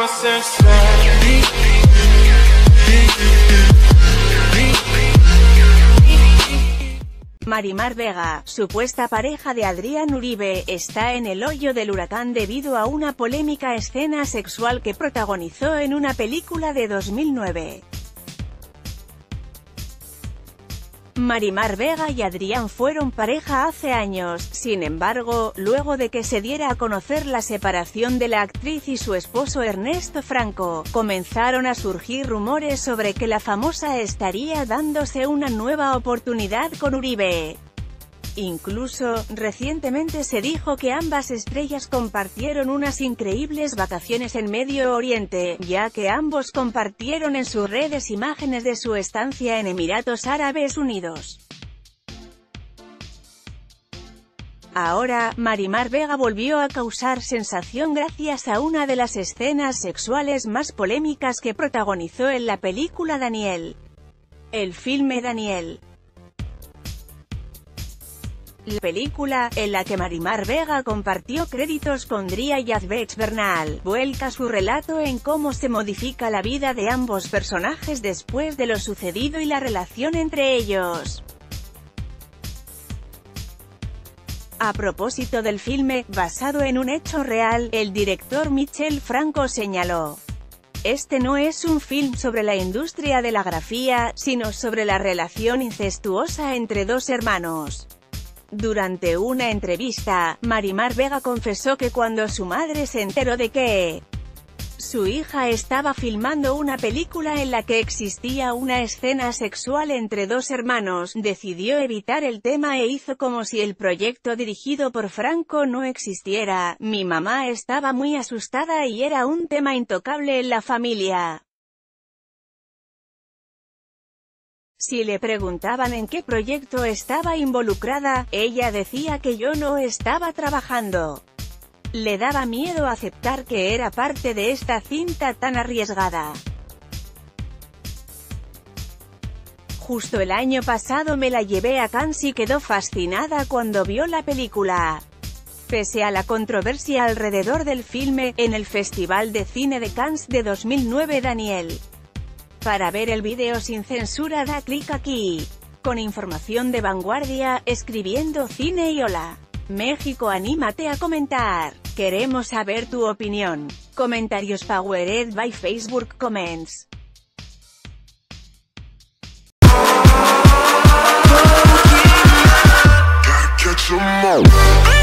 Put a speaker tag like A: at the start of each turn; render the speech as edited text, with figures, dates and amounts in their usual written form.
A: Marimar Vega, supuesta pareja de Adrián Uribe, está en el ojo del huracán debido a una polémica escena sexual que protagonizó en una película de 2009. Marimar Vega y Adrián fueron pareja hace años, sin embargo, luego de que se diera a conocer la separación de la actriz y su esposo Ernesto Franco, comenzaron a surgir rumores sobre que la famosa estaría dándose una nueva oportunidad con Uribe. Incluso, recientemente se dijo que ambas estrellas compartieron unas increíbles vacaciones en Medio Oriente, ya que ambos compartieron en sus redes imágenes de su estancia en Emiratos Árabes Unidos. Ahora, Marimar Vega volvió a causar sensación gracias a una de las escenas sexuales más polémicas que protagonizó en la película Daniel. El filme Daniel. La película, en la que Marimar Vega compartió créditos con Dria y Azbech Bernal, vuelca su relato en cómo se modifica la vida de ambos personajes después de lo sucedido y la relación entre ellos. A propósito del filme, basado en un hecho real, el director Michel Franco señaló: "Este no es un film sobre la industria de la grafía, sino sobre la relación incestuosa entre dos hermanos". Durante una entrevista, Marimar Vega confesó que cuando su madre se enteró de que su hija estaba filmando una película en la que existía una escena sexual entre dos hermanos, decidió evitar el tema e hizo como si el proyecto dirigido por Franco no existiera. "Mi mamá estaba muy asustada y era un tema intocable en la familia. Si le preguntaban en qué proyecto estaba involucrada, ella decía que yo no estaba trabajando. Le daba miedo aceptar que era parte de esta cinta tan arriesgada. Justo el año pasado me la llevé a Cannes y quedó fascinada cuando vio la película". Pese a la controversia alrededor del filme, en el Festival de Cine de Cannes de 2009 Daniel. Para ver el vídeo sin censura da clic aquí. Con información de vanguardia, escribiendo cine y hola. México, anímate a comentar. Queremos saber tu opinión. Comentarios powered by Facebook Comments.
B: Catch 'em all.